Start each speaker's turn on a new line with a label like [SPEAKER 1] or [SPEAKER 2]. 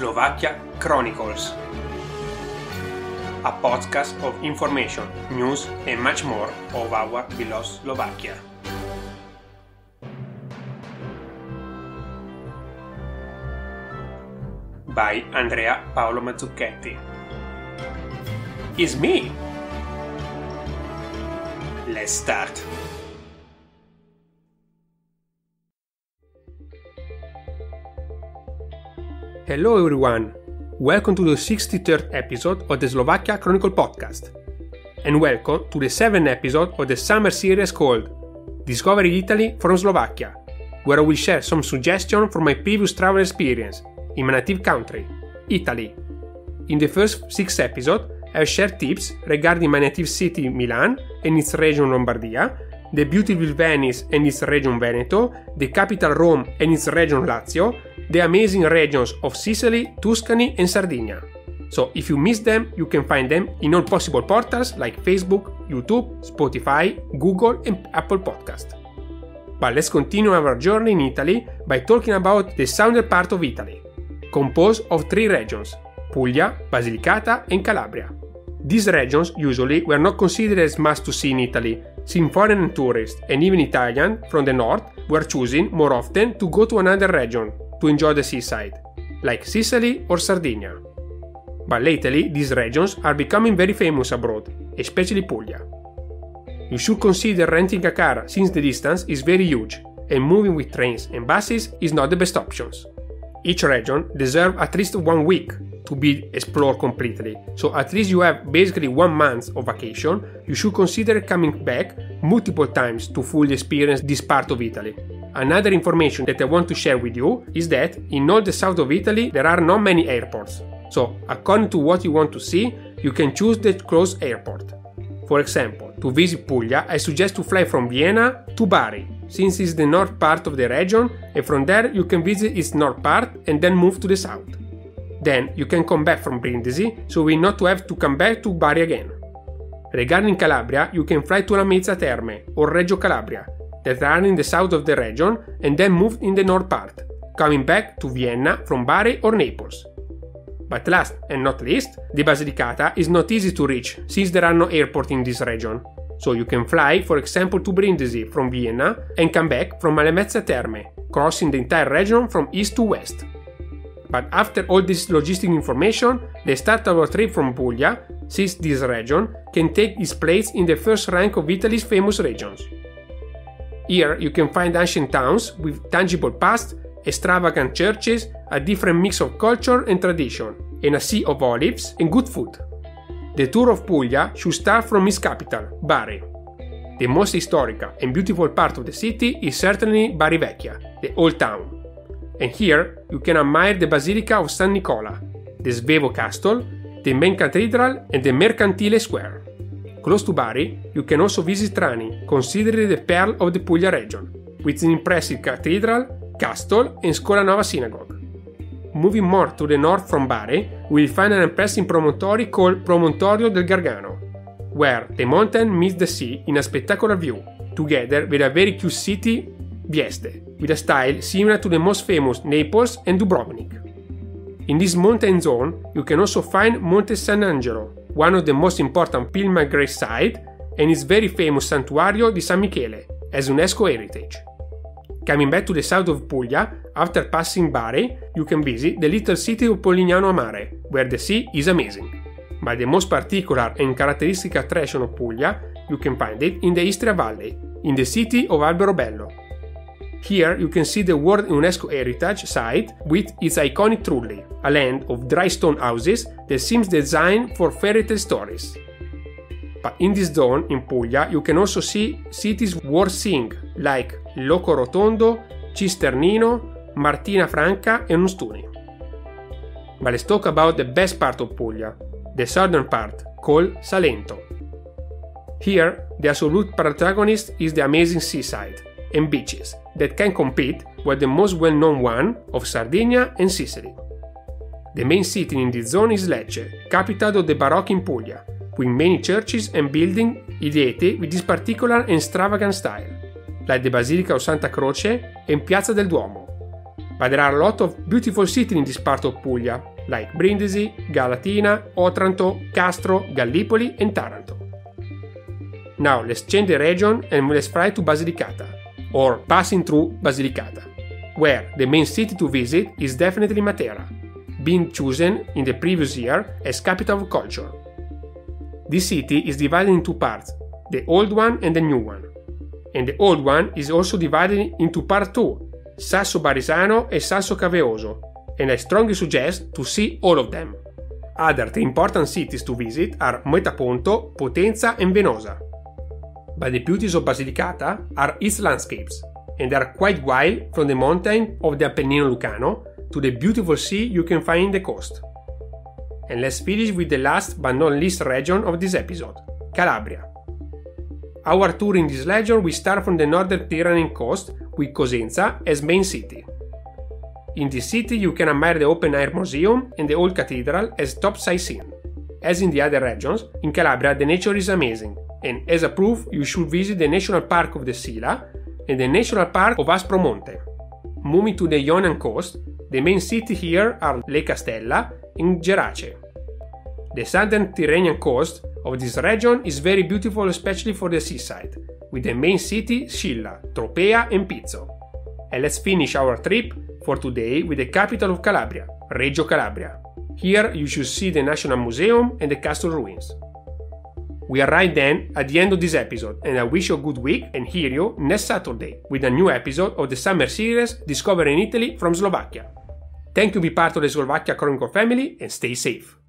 [SPEAKER 1] Slovakia Chronicles, a podcast of information, news and much more of our beloved Slovakia. By Andrea Paolo Mazzucchetti. It's me! Let's start! Hello everyone! Welcome to the 63rd episode of the Slovakia Chronicle podcast. And welcome to the 7th episode of the summer series called Discover Italy from Slovakia, where I will share some suggestions from my previous travel experience in my native country, Italy. In the first 6 episodes, I have shared tips regarding my native city Milan and its region Lombardia, the beautiful Venice and its region Veneto, the capital Rome and its region Lazio, the amazing regions of Sicily, Tuscany and Sardinia. So if you missed them, you can find them in all possible portals like Facebook, YouTube, Spotify, Google and Apple Podcast. But let's continue our journey in Italy by talking about the southern part of Italy, composed of 3 regions, Puglia, Basilicata and Calabria. These regions usually were not considered as must-to-see in Italy, since foreign tourists and even Italians from the north were choosing more often to go to another region to enjoy the seaside, like Sicily or Sardinia. But lately, these regions are becoming very famous abroad, especially Puglia. You should consider renting a car since the distance is very huge, and moving with trains and buses is not the best options. Each region deserves at least 1 week to be explored completely, so at least you have basically 1 month of vacation. You should consider coming back multiple times to fully experience this part of Italy. Another information that I want to share with you is that in all the south of Italy there are not many airports, so according to what you want to see, you can choose the closest airport. For example, to visit Puglia, I suggest to fly from Vienna to Bari, since it's the north part of the region, and from there you can visit its north part and then move to the south. Then you can come back from Brindisi, so we not to have to come back to Bari again. Regarding Calabria, you can fly to Lamezia Terme or Reggio Calabria, that are in the south of the region, and then move in the north part, coming back to Vienna from Bari or Naples. But last and not least, the Basilicata is not easy to reach since there are no airports in this region. So you can fly, for example, to Brindisi from Vienna and come back from Lamezia Terme, crossing the entire region from east to west. But after all this logistic information, the start of our trip from Puglia, since this region, can take its place in the first rank of Italy's famous regions. Here you can find ancient towns with tangible past, extravagant churches, a different mix of culture and tradition, and a sea of olives and good food. The tour of Puglia should start from its capital, Bari. The most historical and beautiful part of the city is certainly Bari Vecchia, the old town. And here you can admire the Basilica of San Nicola, the Svevo Castle, the main cathedral and the Mercantile Square. Close to Bari, you can also visit Trani, considered the pearl of the Puglia region, with an impressive cathedral, castle and Scuola Nova synagogue. Moving more to the north from Bari, we will find an impressive promontory called Promontorio del Gargano, where the mountain meets the sea in a spectacular view, together with a very cute city, Vieste, with a style similar to the most famous Naples and Dubrovnik. In this mountain zone, you can also find Monte San Angelo, one of the most important pilgrimage sites, and its very famous Santuario di San Michele, as UNESCO heritage. Coming back to the south of Puglia, after passing Bari, you can visit the little city of Polignano a Mare, where the sea is amazing. But the most particular and characteristic attraction of Puglia, you can find it in the Istria Valley, in the city of Alberobello. Here you can see the World UNESCO Heritage Site with its iconic Trulli, a land of dry stone houses that seems designed for fairy tale stories. But in this zone, in Puglia, you can also see cities worth seeing, like Loco Rotondo, Cisternino, Martina Franca and Ostuni. But let's talk about the best part of Puglia, the southern part, called Salento. Here, the absolute protagonist is the amazing seaside and beaches that can compete with the most well-known one of Sardinia and Sicily. The main city in this zone is Lecce, capital of the Baroque in Puglia, with many churches and buildings ideated with this particular and extravagant style, like the Basilica of Santa Croce and Piazza del Duomo. But there are a lot of beautiful cities in this part of Puglia, like Brindisi, Galatina, Otranto, Castro, Gallipoli and Taranto. Now let's change the region and let's fly to Basilicata, or passing through Basilicata, where the main city to visit is definitely Matera, being chosen in the previous year as capital of culture. This city is divided in two parts, the old one and the new one. And the old one is also divided into part 2, Sasso Barisano and Sasso Caveoso, and I strongly suggest to see all of them. Other three important cities to visit are Metaponto, Potenza and Venosa. But the beauties of Basilicata are its landscapes, and they are quite wild from the mountain of the Appennino Lucano to the beautiful sea you can find in the coast. And let's finish with the last but not least region of this episode, Calabria. Our tour in this region will start from the northern Tyrrhenian coast with Cosenza as main city. In this city you can admire the open-air museum and the old cathedral as top sightseeing. As in the other regions, in Calabria the nature is amazing, and as a proof you should visit the National Park of the Sila and the National Park of Aspromonte. Moving to the Ionian coast, the main cities here are Lake Castella and Gerace. The southern Tyrrhenian coast of this region is very beautiful, especially for the seaside, with the main city Scilla, Tropea and Pizzo. And let's finish our trip for today with the capital of Calabria, Reggio Calabria. Here you should see the National Museum and the castle ruins. We are right then at the end of this episode, and I wish you a good week and hear you next Saturday with a new episode of the summer series Discovering Italy from Slovakia. Thank you to be part of the Slovakia Chronicle family and stay safe.